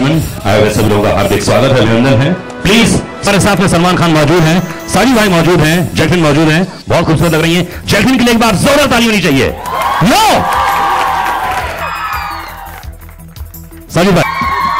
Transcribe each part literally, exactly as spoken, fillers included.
Gentleman, आए हुए सब लोगों का हार्दिक स्वागत है, अभिनंदन है। प्लीज हमारे साथ में सलमान खान मौजूद हैं, साजिद भाई मौजूद हैं, जैकलिन मौजूद हैं, बहुत खूबसूरत लग रही हैं। जैकलिन के लिए एक बार जोरदार ताली होनी चाहिए। नो साजिद भाई,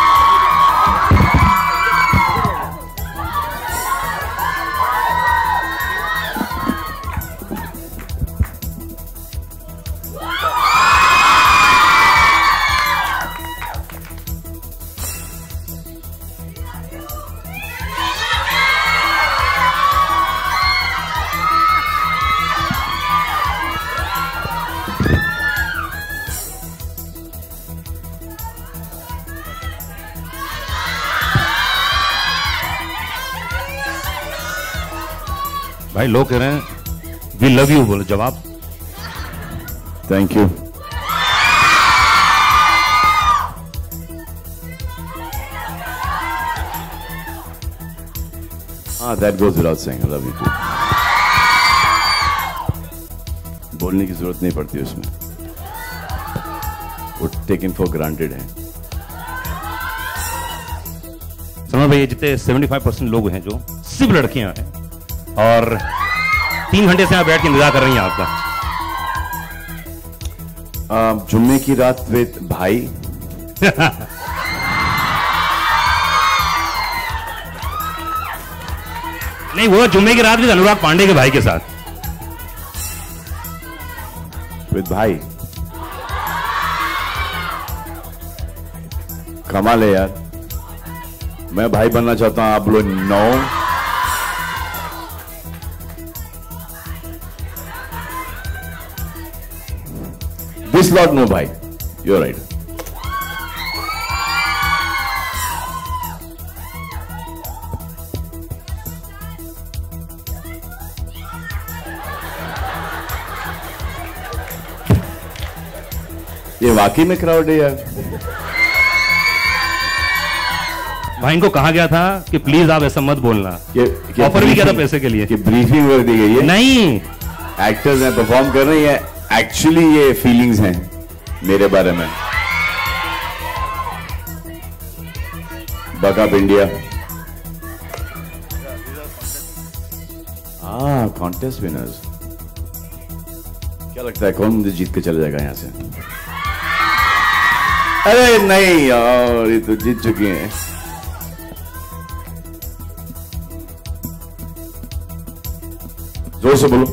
भाई लोग कह रहे हैं वी लव यू, बोलो जवाब। Thank you. हाँ, that goes without saying I love you too. बोलने की जरूरत नहीं पड़ती उसमें, वो टेकन फॉर ग्रांटेड है। समझ भाई, जितने पचहत्तर परसेंट लोग हैं जो सिर्फ लड़कियां हैं और तीन घंटे से यहाँ बैठ के इंतजार कर रही हैं आपका। जुम्मे की रात विद भाई। नहीं, वो जुम्मे की रात विद अनुराग पांडे के भाई के साथ। विद भाई कमाल है यार। मैं भाई बनना चाहता हूं, आप लोग नौ। This lot no bhai, you're right. ये वाकई में क्राउड है यार। भाई इनको कहा गया था कि प्लीज आप ऐसा मत बोलना। ऑफर भी किया था पैसे के लिए कि ब्रीफिंग कर दी गई है। नहीं, एक्टर्स हैं, परफॉर्म कर रही है। एक्चुअली ये फीलिंग्स हैं मेरे बारे में। Buck up India. हाँ, कॉन्टेस्ट विनर्स। क्या लगता है कौन मुझे जीत के चला जाएगा यहां से? अरे नहीं यार, ये तो जीत चुकी हैं। जोर से बोलो।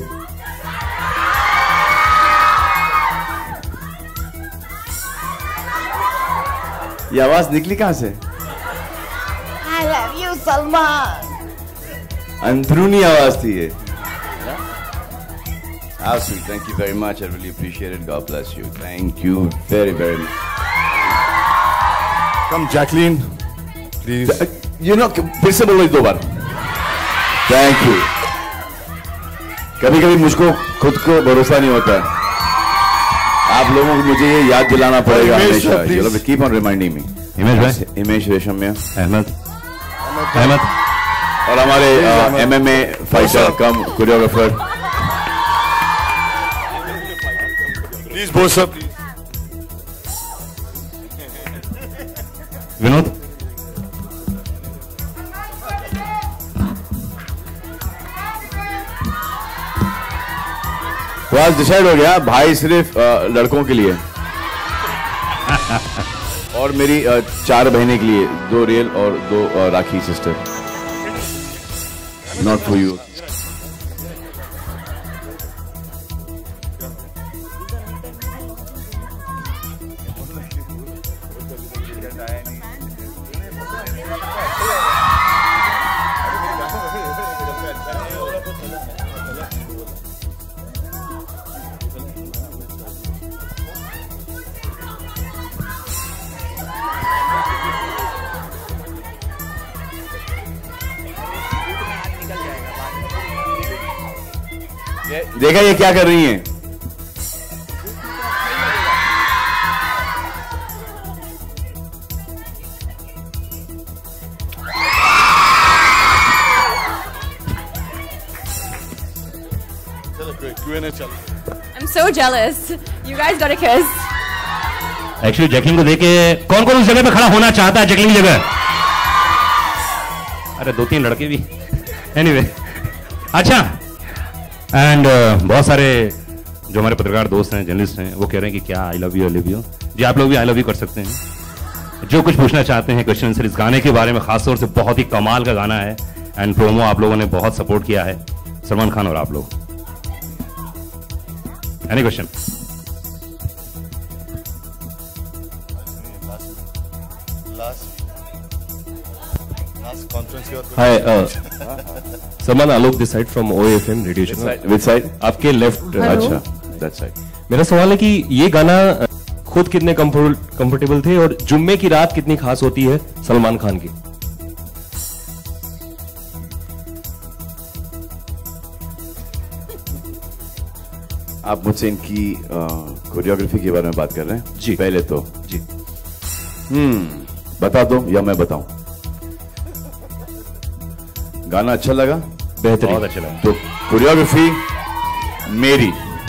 ये आवाज निकली कहां से? I love you, Salman. अंदरूनी आवाज थी ये। How sweet, thank you very much. I really appreciate it. God bless you. Thank you very very much. Come, Jacqueline, please. You know, फिर से बोलो दो बार। Thank you. कभी कभी मुझको खुद को भरोसा नहीं होता है। आप लोगों को मुझे ये याद दिलाना पड़ेगा हमेशा। You have to keep on reminding me. Himesh भाई, हिमेश रेशमिया, अहमद अहमद और हमारे MMA fighter cum choreographer. Please, both sir, please. Vinod. तो आज डिसाइड हो गया, भाई सिर्फ आ, लड़कों के लिए और मेरी आ, चार बहनें के लिए, दो रियल और दो आ, Rakhi sister. Not for you. देखा ये क्या कर रही हैं? I'm so jealous. You guys got a kiss. Actually Jacqueline को देखे कौन कौन उस जगह पे खड़ा होना चाहता है जैकलिन की जगह? अरे दो तीन लड़के भी एनीवे anyway, अच्छा एंड uh, बहुत सारे जो हमारे पत्रकार दोस्त हैं, जर्नलिस्ट हैं, वो कह रहे हैं कि क्या I love you I love you. जी आप लोग भी आई लव यू कर सकते हैं। जो कुछ पूछना चाहते हैं क्वेश्चन आंसर इस गाने के बारे में, खासतौर से बहुत ही कमाल का गाना है एंड प्रोमो आप लोगों ने बहुत सपोर्ट किया है, सलमान खान और आप लोग। Any question? Hi, uh, Salman Alok this side from O F M Radio Channel. Which side? आपके लेफ्ट। अच्छा, that side. मेरा सवाल है कि ये गाना खुद कितने कंफर्टेबल थे और जुम्मे की रात कितनी खास होती है सलमान खान की? आप मुझसे इनकी कोरियोग्राफी के बारे में बात कर रहे हैं? जी। पहले तो जी। हम्म बता दो या मैं बताऊं? गाना अच्छा लगा? बेहतरीन। बहुत अच्छा लगा। तो कोरियोग्राफी मेरी,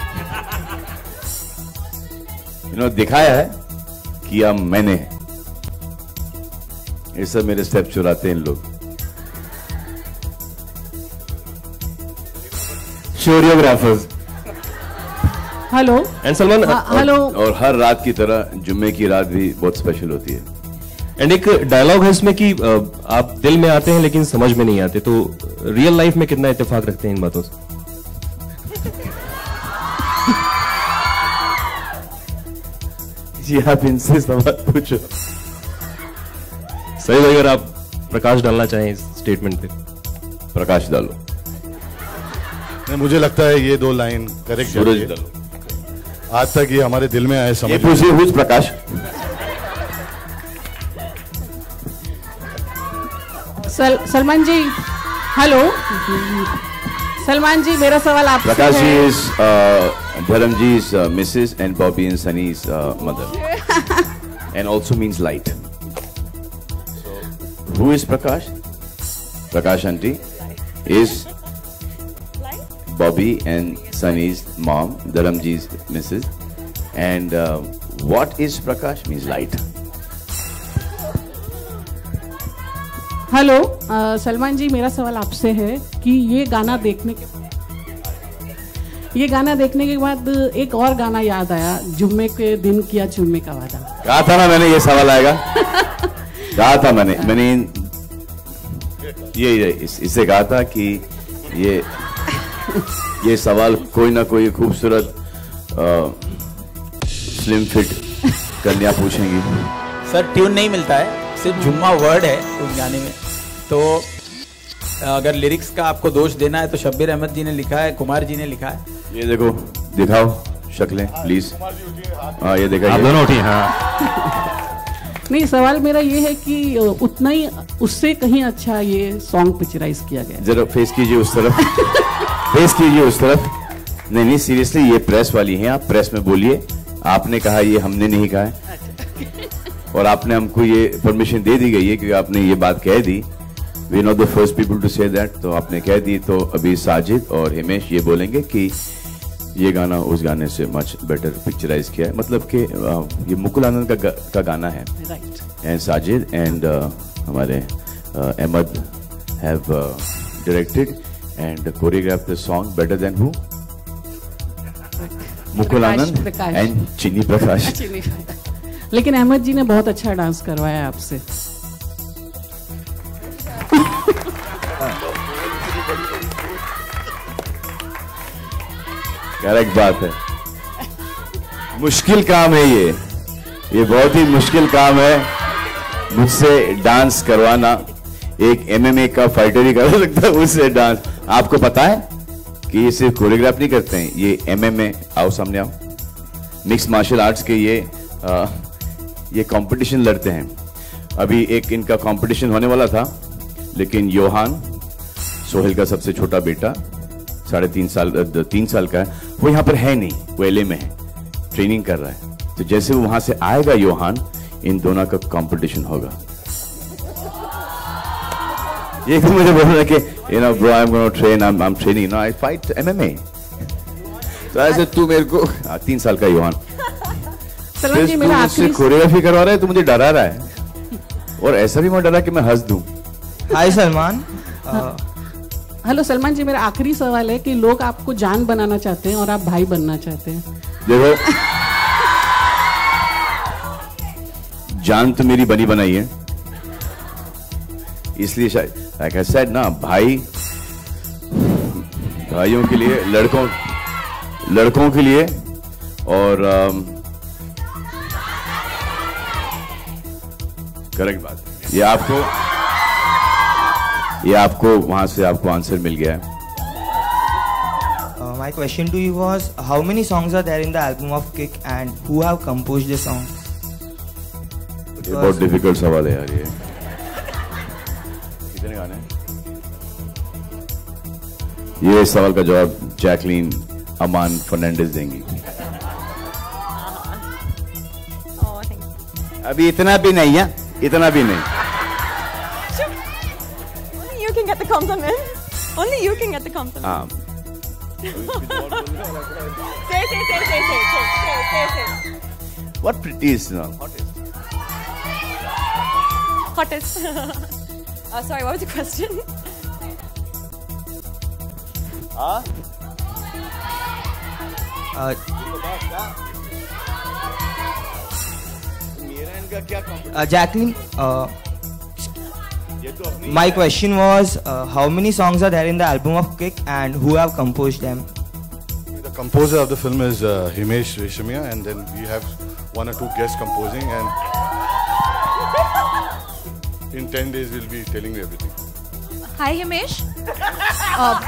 इन्होंने दिखाया है किया मैंने। ये सब मेरे स्टेप चुराते हैं इन लोग। Choreographers. Hello and Salman, hello. और हर रात की तरह जुम्मे की रात भी बहुत स्पेशल होती है। एंड एक डायलॉग है इसमें कि uh, आप दिल में आते हैं लेकिन समझ में नहीं आते, तो रियल लाइफ में कितना इत्तेफाक रखते हैं इन बातों से? जी आप इनसे सवाल पूछो। सही भाई, अगर आप प्रकाश डालना चाहें इस स्टेटमेंट पे। प्रकाश डालो। नहीं, मुझे लगता है ये दो लाइन करेक्ट सूरज है। डालो। आज तक ये हमारे दिल में आए ये समझ। पूछिए हुज प्रकाश। सल, सलमान जी हेलो। सलमान जी मेरा सवाल आपसे प्रकाश जी है। is uh, Dharam ji is uh, Missus and Bobby and Sunny's uh, mother, and also means light. So, who is Prakash? Prakash aunty is Bobby and Sunny's mom, Dharam ji's Missus, and uh, what is Prakash? Means light. Hello uh, Salman ji मेरा सवाल आपसे है कि ये गाना देखने के ये गाना देखने के बाद एक और गाना याद आया, जुम्मे के दिन किया जुम्मे का वादा। कहा था ना मैंने ये सवाल आएगा। कहा था मैंने मैंने ये, ये इस, इससे कहा था कि ये ये सवाल कोई ना कोई खूबसूरत स्लिम फिट कन्या पूछेंगी। सर ट्यून नहीं मिलता है, सिर्फ जुम्मा वर्ड है उस गाने में। तो अगर लिरिक्स का आपको दोष देना है तो शब्बीर अहमद जी ने लिखा है, कुमार जी ने लिखा है। ये देखो, दिखाओ शक्लें प्लीज। हाँ ये देखा, आप दोनों उठी। हाँ नहीं, सवाल मेरा ये है कि उतना ही उससे कहीं अच्छा ये सॉन्ग पिक्चराइज किया गया। जरा फेस कीजिए उस तरफ। फेस कीजिए उस तरफ। नहीं नहीं सीरियसली, ये प्रेस वाली हैं, आप प्रेस में बोलिए। आपने कहा, ये हमने नहीं कहा है, और आपने हमको ये परमिशन दे दी गई है क्योंकि आपने ये बात कह दी। We not the first people to say that, तो आपने कह दी। तो अभी साजिद और हिमेश ये बोलेंगे कि ये गाना उस गाने से मच बेटर पिक्चराइज किया है, मतलब कि ये मुकुल आनंद का, का गाना है। एंड साजिद एंड हमारे Ahmed have directed and choreograph the song better than who? Mukul Anand and Chinni Prakash. लेकिन अहमद जी ने बहुत अच्छा डांस करवाया आपसे। करेक्ट बात है। मुश्किल काम है ये ये बहुत ही मुश्किल काम है मुझसे डांस करवाना। एक एमएमए का फाइटर ही कर सकता है मुझसे डांस। आपको पता है कि ये सिर्फ कोरियोग्राफ नहीं करते हैं, ये एमएमए, आओ सामने आओ, मिक्स मार्शल आर्ट्स के ये आ, ये कंपटीशन लड़ते हैं। अभी एक इनका कंपटीशन होने वाला था, लेकिन योहान, सोहेल का सबसे छोटा बेटा, साढ़े तीन साल तीन साल का है, वो यहाँ पर है नहीं, वो एलए में है, ट्रेनिंग कर रहा है। तो जैसे वो वहां से आएगा योहान, इन दोनों का कंपटीशन होगा। ये तो मुझे बोल रहा है कि you know bro I am gonna train, I am training, no I fight MMA. तो ऐसे तू मेरे को, तीन साल का योहान, सलमान जी मेरा आखिरी कोरियोग्राफी करवा रहा है तो मुझे डरा रहा है, और ऐसा भी मैं डरा कि मैं हंस दूं। हाय सलमान। हेलो सलमान जी, मेरा आखिरी सवाल है कि लोग आपको जान बनाना चाहते हैं और आप भाई बनना चाहते हैं। देखो, जान तो मेरी बनी बनाई है, इसलिए शायद लाइक आई सेड ना, भाई भाइयों के लिए, लड़कों लड़कों के लिए, और करेक्ट बात, ये आपको ये आपको वहां से आपको आंसर मिल गया है। My question to you was, how many songs are there in the album of Kick and who have composed the song? ये बहुत डिफिकल्ट सवाल है यार, ये कितने गाने हैं? ये इस सवाल का जवाब जैकलीन अमान फर्नांडिस देंगी। अभी इतना भी नहीं है, इतना भी नहीं। Only you can get the compliment. Only you can get the compliment. हाँ। Say, say, say, say, say, say, say, say, say. What prettiest now? Hottest. Hottest. uh, sorry, what was the question? हाँ? Uh, uh, Jacqueline, uh, my question was, uh, how many songs are there in the album of Kick and who have composed them? The composer of the film is uh, Himesh Reshamia, and then we have one or two guests composing, and in ten days we'll be telling you everything. Hi, Himesh. uh,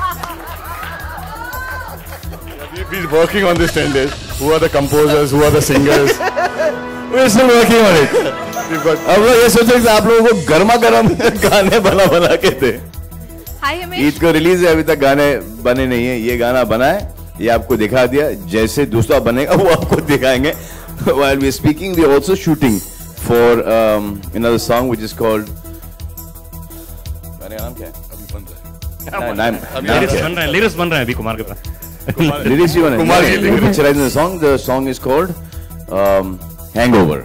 We've been working on this ten days. Who are the composers? Who are the singers? We're still working on it. अब लोग ये सोच रहे आप लोगों को गर्मा गर्म गाने बना बना के थे। Hi, Himesh. ईद को रिलीज है, अभी तक गाने बने नहीं है। ये गाना बना है, ये आपको दिखा दिया, जैसे दूसरा बनेगा वो आपको दिखाएंगे। While we're speaking, we're also shooting for um, another song which is called, गाने का नाम क्या है? अभी बन रहा है। नाम नाम लिरिक्स बन रहे हैं, लिरिक्स बन रहे हैं अभी कुमार के पास। लिरिक्स भी बने। कुमार की lyrics. Picturizing the song, the song is called um, Hangover.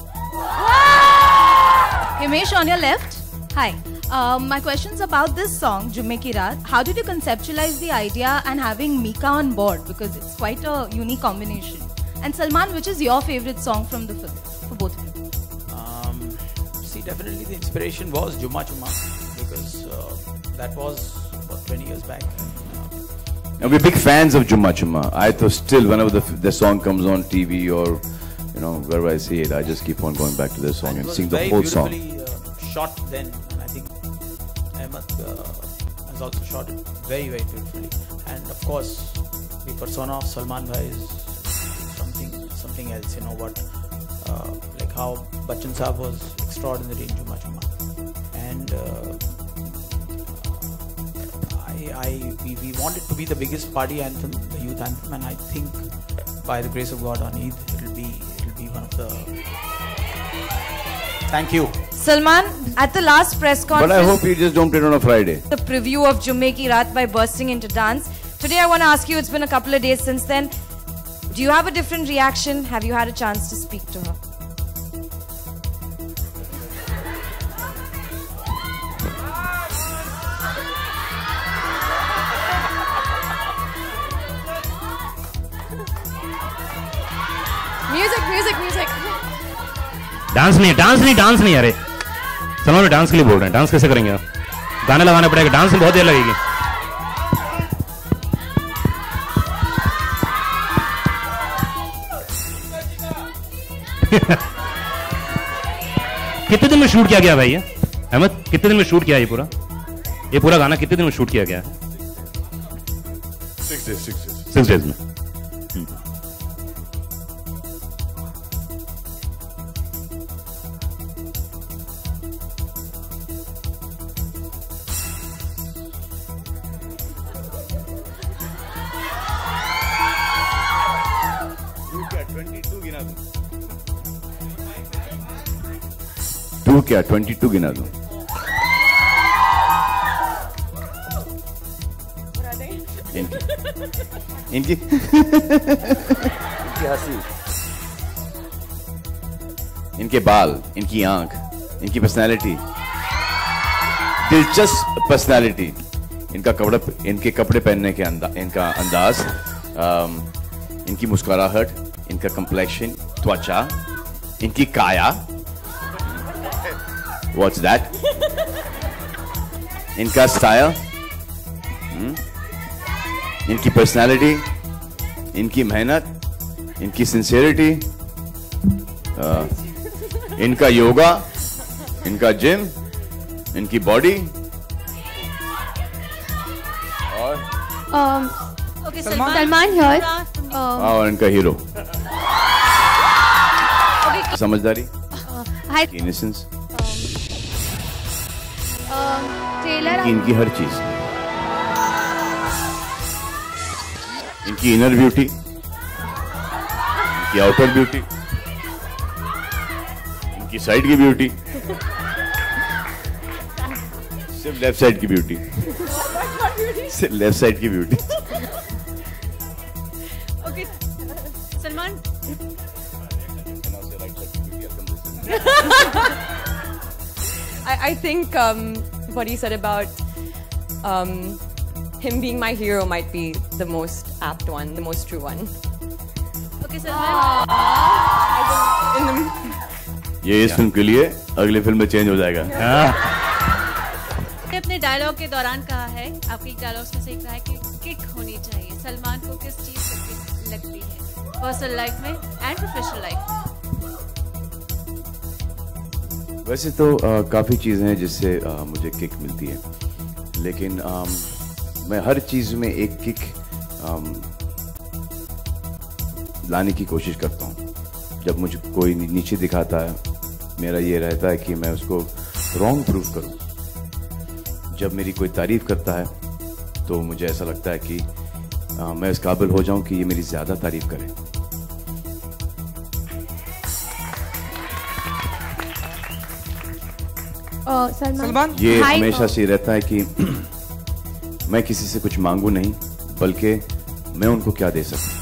Himesh, on your left. Hi. Um, my question's about this song, Jumme Ki Raat. How did you conceptualize the idea and having Mika on board? Because it's quite a unique combination. And Salman, which is your favorite song from the film, for both of you? Um, see, definitely the inspiration was Jumma Chumma, because uh, that was about twenty years back. And we're big fans of Jumma Chumma. I thought still, whenever the, the song comes on T V or, you know, wherever I see it, I just keep on going back to the song and, and sing the whole song. It was very beautifully uh, shot then, and I think Ahmed uh, has also shot it very, very beautifully. And of course, the persona of Salman Bhai is something, something else. You know what, uh, like how Bachchan Saab was extraordinary in Jumma Chumma, and. Uh, I, we, we want it to be the biggest party anthem, the youth anthem, and I think by the grace of God on Eid, it'll be it'll be one of the. Thank you. Salman, at the last press conference. But I hope you just don't play it on a Friday. The preview of Jumme Ki Raat by bursting into dance. Today I want to ask you, it's been a couple of days since then. Do you have a different reaction? Have you had a chance to speak to her? Music, music, music. Dance नहीं, dance नहीं, dance नहीं। अरे सलमान भाई dance के लिए बोल रहे हैं, डांस कैसे करेंगे आप? गाने लगाने पड़ेगा, डांस में बहुत देर लगेगी। कितने दिन में शूट किया गया भाई ये? अहमद, कितने दिन में शूट किया ये पूरा? ये पूरा गाना कितने दिन में शूट किया गया? Six days, six days. Six days में। टू क्या ट्वेंटी टू गिना दूं? इनकी इनकी हंसी इनके बाल, इनकी आंख, इनकी पर्सनैलिटी, दिलचस्प पर्सनैलिटी, इनका कपड़ा, इनके कपड़े पहनने के अंदा, इनका अंदाज, आम, इनकी मुस्कुराहट, इनका कंप्लेक्शन, त्वचा, इनकी काया, व्हाट्स दैट, इनका स्टाइल, इनकी पर्सनैलिटी, इनकी मेहनत, इनकी सिंसियरिटी, इनका योगा, इनका जिम, इनकी बॉडी, और Um, Okay, Salman, Salman. Salman here. Um, और इनका हीरो, समझदारी, hi. Innocence, Um, trailer. इनकी हर चीज, इनकी इनर ब्यूटी, इनकी आउटर ब्यूटी, इनकी साइड की ब्यूटी, सिर्फ लेफ्ट साइड की ब्यूटी, सिर्फ लेफ्ट साइड की beauty. Okay, Salman. I, I think um, what he said about um, him being my hero might be the most apt one, the most true one. Okay, Salman. In the, ये इस film के लिए, अगली film में change हो जाएगा। अपने dialogue के दौरान कहा है, आपके डायलॉग्स में से एक रहा है कि किक होनी चाहिए। सलमान को किस चीज से किक लगती है, पर्सनल लाइफ में एंड प्रोफेशनल लाइफ में? वैसे तो आ, काफी चीजें हैं जिससे आ, मुझे किक मिलती है, लेकिन आ, मैं हर चीज में एक किक आ, लाने की कोशिश करता हूँ। जब मुझे कोई नीचे दिखाता है, मेरा ये रहता है कि मैं उसको रॉन्ग प्रूव करूँ। जब मेरी कोई तारीफ करता है तो मुझे ऐसा लगता है कि आ, मैं इस काबिल हो जाऊं कि ये मेरी ज्यादा तारीफ करे। Uh, Salman. ये Hi. हमेशा से रहता है कि मैं किसी से कुछ मांगू नहीं, बल्कि मैं उनको क्या दे सकूं।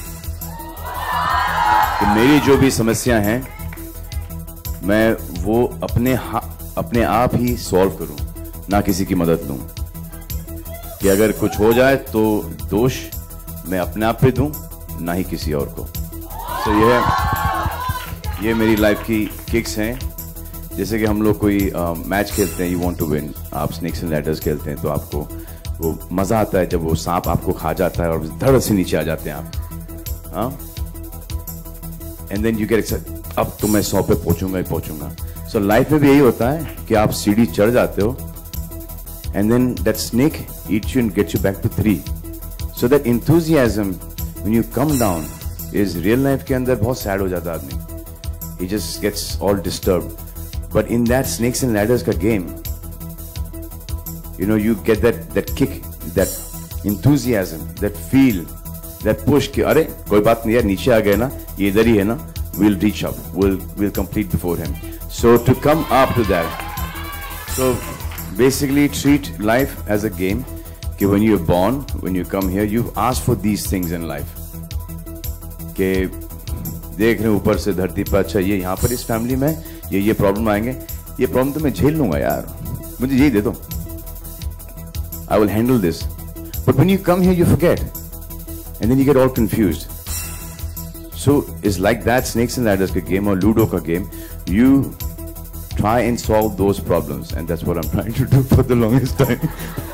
कि मेरी जो भी समस्याएं हैं, मैं वो अपने अपने आप ही सॉल्व करूं, ना किसी की मदद लूं। कि अगर कुछ हो जाए तो दोष मैं अपने आप पे दूं, ना ही किसी और को। तो so ये ये मेरी लाइफ की किक्स हैं। जैसे कि हम लोग कोई मैच uh, खेलते हैं, यू वांट टू विन, आप स्नेक्स एंड लैडर्स खेलते हैं, तो आपको वो मजा आता है जब वो सांप आपको खा जाता है और धड़ से नीचे आ जाते हैं आप, हाँ, and then you get excited, अब तो मैं सौ पे पहुंचूंगा ही पहुंचूंगा। सो लाइफ में भी यही होता है कि आप सीढ़ी चढ़ जाते हो, and then that snake eats you and gets you back to three. So that enthusiasm when you come down is real life के अंदर बहुत sad हो जाता है आदमी. He just gets all disturbed. But in that snakes and ladders का game, you know, you get that that kick, that enthusiasm, that feel, that push कि अरे कोई बात नहीं यार, नीचे आ गए ना, ये इधर ही है ना, we'll reach up, we'll we'll complete before him. So to come up to that, so basically treat life as a game. कि when you're born, when you come here, you've asked for these things in life. कि देख रहे हैं ऊपर से धरती पर, अच्छा ये यहाँ पर इस फैमिली में ये ये प्रॉब्लम आएंगे, ये प्रॉब्लम तो मैं झेल लूंगा यार, मुझे यही दे दो, I will handle this. But when you come here, you forget, and then you get all confused. So it's like that snakes and ladders का game और लूडो का game. You try and solve those problems, and that's what I'm trying to do for the longest time.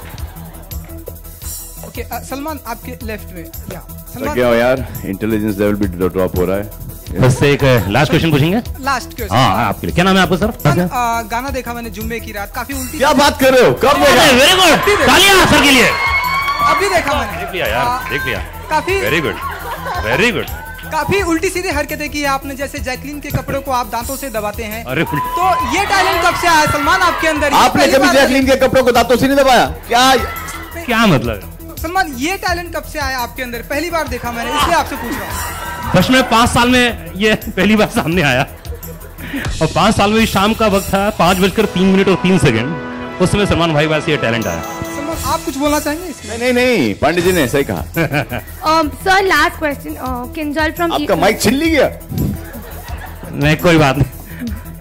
Okay, uh, Salman आपके left में, या सलमान क्या हो यार, intelligence level भी ड्रॉप हो रहा है। बस एक लास्ट क्वेश्चन पूछेंगे। Last question. हाँ आपके लिए, क्या नाम है आपका सर? uh, गाना देखा मैंने जुम्मे की रात, काफी उल्टी। क्या बात कर रहे हो, कब देखा? वेरी गुड, तालियां सर के लिए। अभी देखा मैंने। देख लिया यार, देख लिया। काफी वेरी गुड, वेरी गुड। काफी उल्टी सीधी हरकतें की है आपने, जैसे जैकलीन के कपड़ों को आप दांतों से दबाते हैं। अरे तो ये टैलेंट कब से आया सलमान आपके अंदर? आपने कभी जैकलीन के कपड़ों को दांतों से नहीं दबाया क्या? क्या मतलब? सलमान ये टैलेंट कब से आया आपके अंदर? पहली बार देखा मैंने, इसलिए आपसे पूछ रहा हूँ। बस में पांच साल में ये पहली बार सामने आया, और पांच साल में शाम का वक्त था, पांच बजकर तीन मिनट और तीन सेकंड, उस समय सलमान भाई पास ये टैलेंट आया। सलमान आप कुछ बोलना चाहेंगे इसमें? नहीं नहीं, पंडित जी ने सही कहा। Sir last question, Kinjal from आपका माइक छिल गया। नहीं कोई बात नहीं,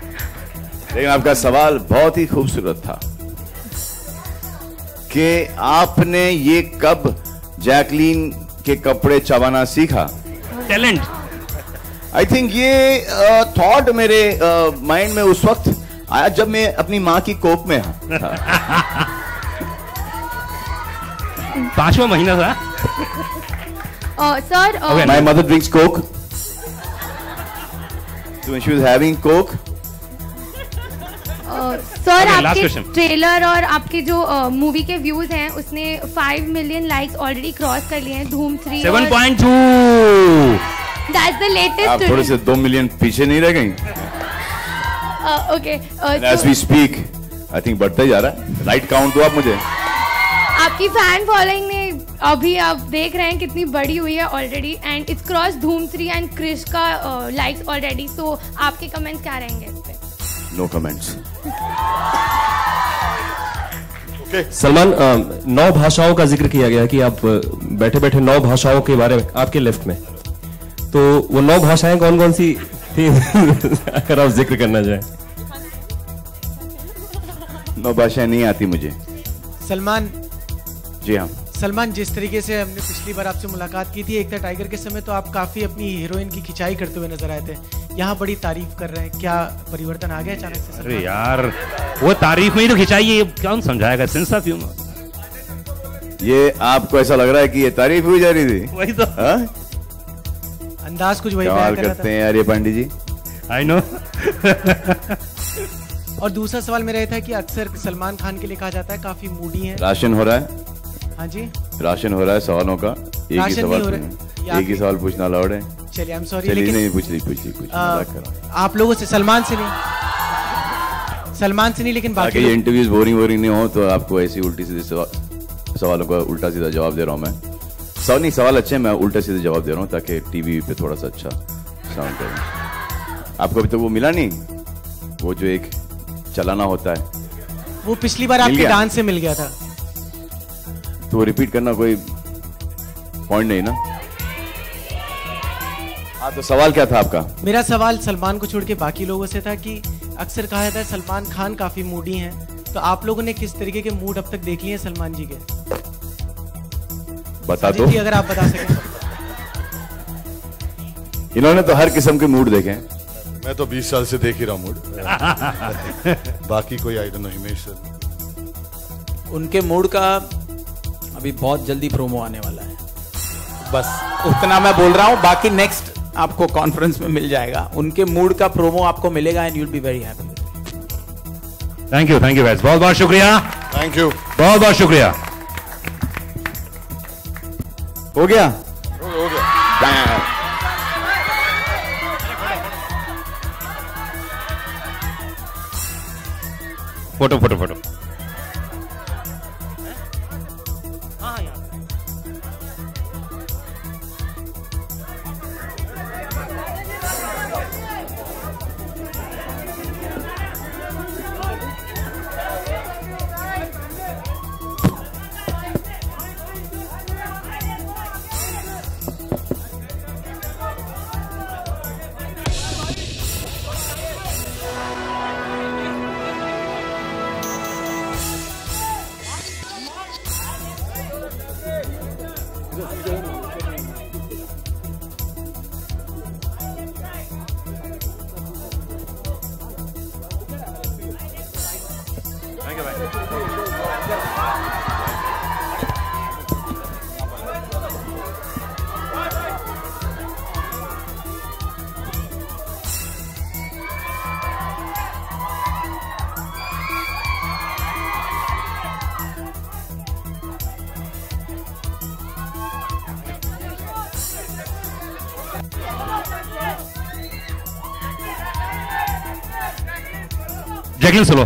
लेकिन आपका सवाल बहुत ही खूबसूरत था कि आपने ये कब जैकलीन के कपड़े चबाना सीखा। टैलेंट। आई थिंक ये थॉट मेरे माइंड uh, में उस वक्त आया जब मैं अपनी माँ की कोख में था। पांचवा महीना था। Sir uh, my mother drinks coke, so when she was having coke, sir आपके ट्रेलर और आपके जो मूवी uh, के व्यूज हैं उसने five million likes already cross कर लिए हैं। Dhoom three seven point two that's the latest. आप थोड़े से दो मिलियन पीछे नहीं रह गई? Okay as we speak I think बढ़ता ही जा रहा है। राइट काउंट दो आप मुझे। आपकी फैन फॉलोइंग ने अभी आप देख रहे हैं कितनी बड़ी हुई है already and it's cross Dhoom three and Krrish का लाइक्स ऑलरेडी। सो आपके कमेंट्स क्या रहेंगे इस पे? No comments. ओके सलमान, नौ भाषाओं का जिक्र किया गया कि आप बैठे बैठे नौ भाषाओं के बारे में आपके लेफ्ट में, तो वो नौ भाषाएं कौन कौन सी थी अगर आप जिक्र करना चाहें? नौ भाषाएं नहीं आती मुझे। सलमान जी हाँ। सलमान, जिस तरीके से हमने पिछली बार आपसे मुलाकात की थी एक था टाइगर के समय, तो आप काफी अपनी हीरोइन की खिंचाई करते हुए नजर आए थे। यहाँ बड़ी तारीफ कर रहे हैं, क्या परिवर्तन आ गया अचानक से? अरे यार वो तारीफ में ही तो खिंचाई है, कौन समझाएगा? Sense of humour. ये आपको ऐसा लग रहा है कि ये तारीफ हुई जा रही थी? वही तो। हाँ? अंदाज कुछ वही कमाल करते हैं यार ये पांडे जी। I know. और दूसरा सवाल मेरा ये था कि अक्सर सलमान खान के लिए कहा जाता है काफी मूडी है। राशन हो रहा है? हाँ जी, राशन हो रहा है सवालों का। एक ही सवाल, एक ही सवाल पूछना अलाउड है? चलिए आई एम सॉरी, लेकिन नहीं पूछ ली पूछ ली पूछ ली आप लोगों से, सलमान से नहीं, सलमान से नहीं, लेकिन बाकी ये इंटरव्यूज बोरिंग बोरिंग नहीं हो तो आपको ऐसी उल्टी सीधी सवालों का उल्टा सीधा जवाब दे रहा हूँ मैं। सवाल नहीं, सवाल अच्छे हैं, मैं उल्टा सीधे जवाब दे रहा हूँ ताकि टीवी पे थोड़ा सा अच्छा साउंड करे। आपको अभी तो वो मिला नहीं, वो जो एक चलाना होता है? वो पिछली बार आपके डांस से मिल गया था, तो रिपीट करना कोई पॉइंट नहीं ना। हाँ, तो सवाल क्या था आपका? मेरा सवाल सलमान को छोड़ के बाकी लोगों से था कि अक्सर कहा जाता है सलमान खान काफी मूडी हैं, तो आप लोगों ने किस तरीके के मूड अब तक देख लिए हैं सलमान जी के? बता दो अगर आप बता सकें। इन्होंने तो हर किस्म के मूड देखे हैं। मैं तो बीस साल से देख ही रहा मूड। बाकी कोई I don't know. Himesh sir, उनके मूड का अभी बहुत जल्दी प्रोमो आने वाला है, बस उतना मैं बोल रहा हूँ, बाकी नेक्स्ट आपको कॉन्फ्रेंस में मिल जाएगा। उनके मूड का प्रोमो आपको मिलेगा and you will be very happy. Thank you, thank you guys, बहुत बहुत शुक्रिया। थैंक यू, बहुत बहुत शुक्रिया। हो गया, हो गया। Photo photo photo. Jacqueline solo.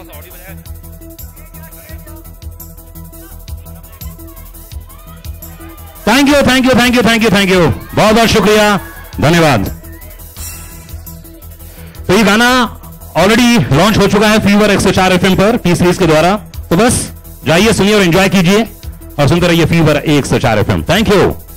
Thank you thank you thank you thank you thank you बहुत बहुत शुक्रिया, धन्यवाद। तो ये गाना ऑलरेडी लॉन्च हो चुका है फीवर एक सौ चार एफ एम पर पी सीरीज के द्वारा। तो बस जाइए, सुनिए और एंजॉय कीजिए और सुनते रहिए फीवर एक सौ चार एफ एम। Thank you.